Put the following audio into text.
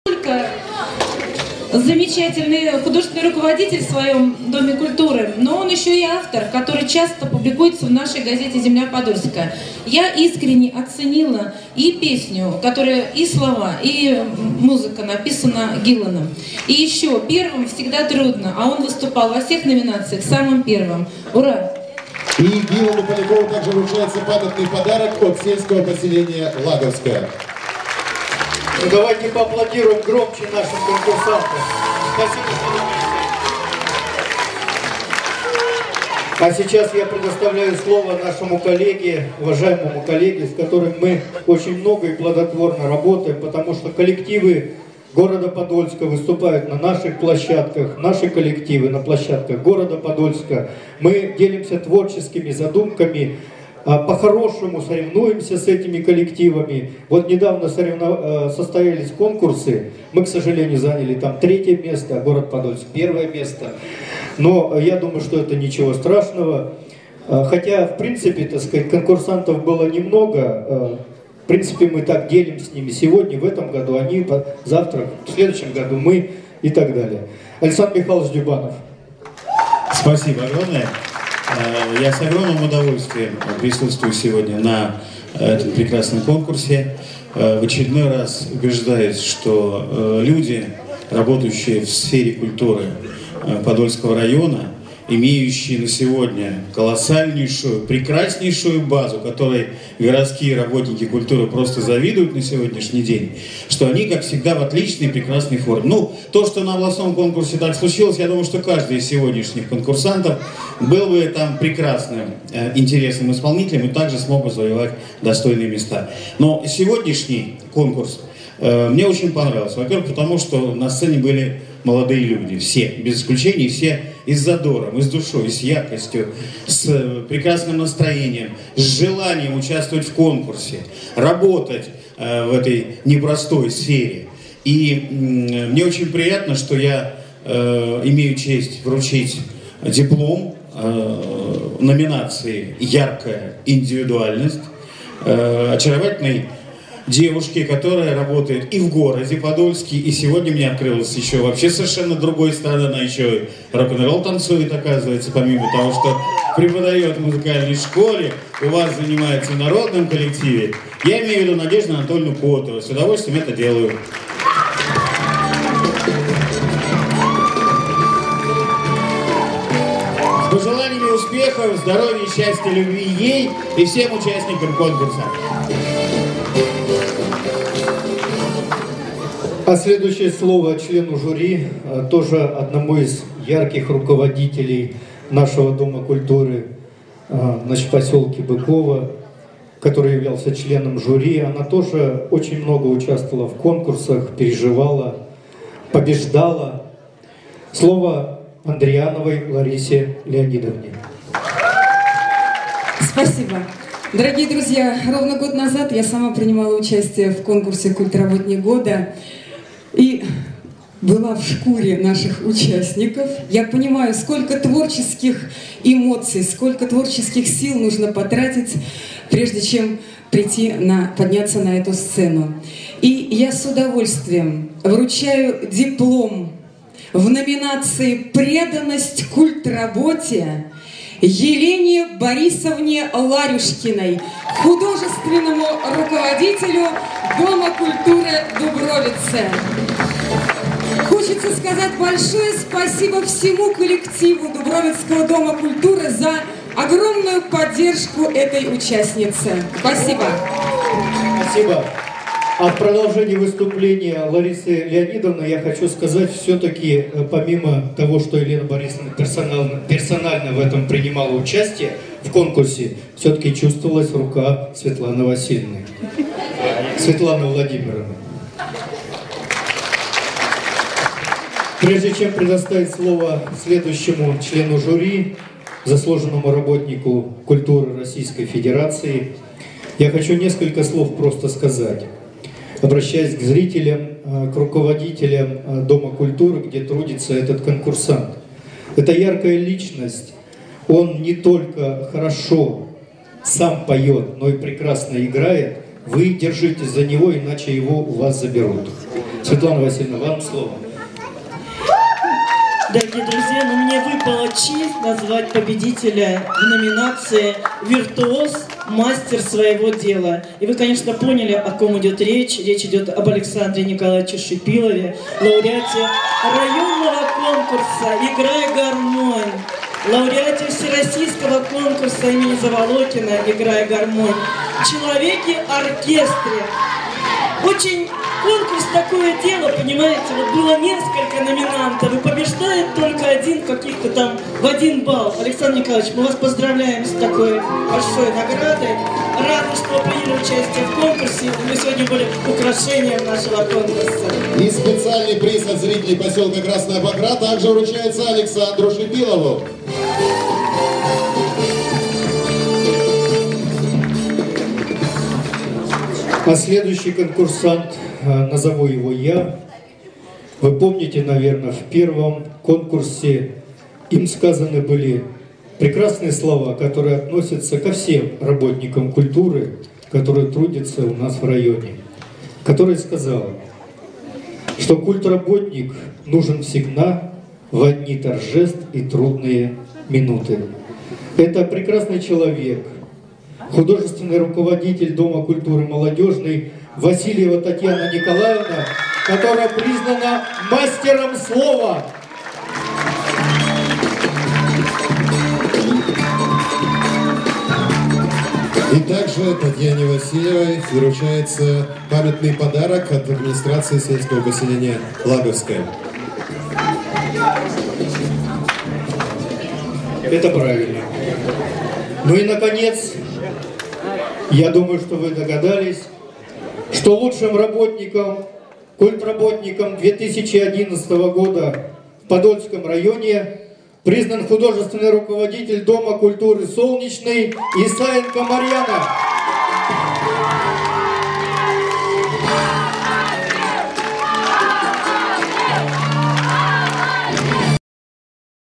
только замечательный художественный руководитель в своем Доме культуры, но он еще и автор, который часто публикуется в нашей газете «Земля Подольская». Я искренне оценила и песню, которая и слова, и музыка написана Гилланом. И еще, первым всегда трудно, а он выступал во всех номинациях самым первым. Ура! И Гиллану Полякову также вручается памятный подарок от сельского поселения Лаговское. Ну, давайте поаплодируем громче нашим конкурсантам. Спасибо, что А сейчас я предоставляю слово нашему коллеге, уважаемому коллеге, с которым мы очень много и плодотворно работаем, потому что коллективы города Подольска выступают на наших площадках, наши коллективы на площадках города Подольска. Мы делимся творческими задумками, по-хорошему соревнуемся с этими коллективами. Вот недавно состоялись конкурсы, мы, к сожалению, заняли там 3-е место, а город Подольск 1-е место. Но я думаю, что это ничего страшного. Хотя, в принципе, так сказать, конкурсантов было немного. В принципе, мы так делим с ними. Сегодня, в этом году они, завтра, в следующем году мы и так далее. Александр Михайлович Дюбанов. Спасибо огромное. Я с огромным удовольствием присутствую сегодня на этом прекрасном конкурсе. В очередной раз убеждаюсь, что люди, работающие в сфере культуры Подольского района, имеющие на сегодня колоссальнейшую, прекраснейшую базу, которой городские работники культуры просто завидуют на сегодняшний день, что они, как всегда, в отличной, прекрасной форме. Ну, то, что на областном конкурсе так случилось, я думаю, что каждый из сегодняшних конкурсантов был бы там прекрасным, интересным исполнителем и также смог бы завоевать достойные места. Но сегодняшний конкурс мне очень понравился. Во-первых, потому что на сцене были молодые люди, все, без исключения, все и с задором, и с душой, и с яркостью, с прекрасным настроением, с желанием участвовать в конкурсе, работать в этой непростой сфере. И мне очень приятно, что я имею честь вручить диплом номинации «Яркая индивидуальность» очаровательной девушки, которая работает и в городе Подольске, и сегодня мне открылась еще вообще совершенно другой стороны, она еще и рок-н-ролл танцует, оказывается, помимо того, что преподает в музыкальной школе, у вас занимается в народном коллективе. Я имею в виду Надежду Анатольевну Котову, с удовольствием это делаю. С пожеланиями успехов, здоровья, счастья, любви ей и всем участникам конкурса. А следующее слово члену жюри, тоже одному из ярких руководителей нашего Дома культуры, значит, в поселке Быково, который являлся членом жюри. Она тоже очень много участвовала в конкурсах, переживала, побеждала. Слово Андриановой Ларисе Леонидовне. Спасибо. Дорогие друзья, ровно год назад я сама принимала участие в конкурсе «Культработник года» и была в шкуре наших участников. Я понимаю, сколько творческих эмоций, сколько творческих сил нужно потратить, прежде чем подняться на эту сцену. И я с удовольствием вручаю диплом в номинации «Преданность культработе» Елене Борисовне Ларюшкиной, художественному руководителю Дома культуры Дубровицы. Хочется сказать большое спасибо всему коллективу Дубровицкого Дома культуры за огромную поддержку этой участницы. Спасибо. Спасибо. А в продолжении выступления Ларисы Леонидовны я хочу сказать, все-таки, помимо того, что Елена Борисовна персонально в этом принимала участие в конкурсе, все-таки чувствовалась рука Светланы Васильевны, Светланы Владимировны. Прежде чем предоставить слово следующему члену жюри, заслуженному работнику культуры Российской Федерации, я хочу несколько слов просто сказать. Обращаясь к зрителям, к руководителям Дома культуры, где трудится этот конкурсант. Это яркая личность, он не только хорошо сам поет, но и прекрасно играет, вы держитесь за него, иначе его у вас заберут. Светлана Васильевна, вам слово. Дорогие друзья, но мне выпала честь назвать победителя в номинации «Виртуоз. Мастер своего дела». И вы, конечно, поняли, о ком идет речь. Речь идет об Александре Николаевиче Шипилове, лауреате районного конкурса «Играй гармонь», лауреате всероссийского конкурса имени Заволокина «Играй гармонь», человеке-оркестре. Очень конкурс такое дело, понимаете, вот было несколько номинантов, и побеждает только один каких-то там в 1 балл. Александр Николаевич, мы вас поздравляем с такой большой наградой. Рады, что вы приняли участие в конкурсе. Вы сегодня были украшением нашего конкурса. И специальный приз от зрителей поселка Красная Покра также вручается Александру Шипилову. А следующий конкурсант, назову его я. Вы помните, наверное, в первом конкурсе им сказаны были прекрасные слова, которые относятся ко всем работникам культуры, которые трудятся у нас в районе. Который сказал, что культработник нужен всегда в одни торжеств и трудные минуты. Это прекрасный человек, художественный руководитель Дома культуры молодежный Васильева Татьяна Николаевна, которая признана мастером слова. И также Татьяне Васильевой вручается памятный подарок от администрации сельского поселения Лаговское. Это правильно. Ну и, наконец, я думаю, что вы догадались, что лучшим работником, культработником 2011 года в Подольском районе признан художественный руководитель Дома культуры «Солнечный» Исаенко Марьяна.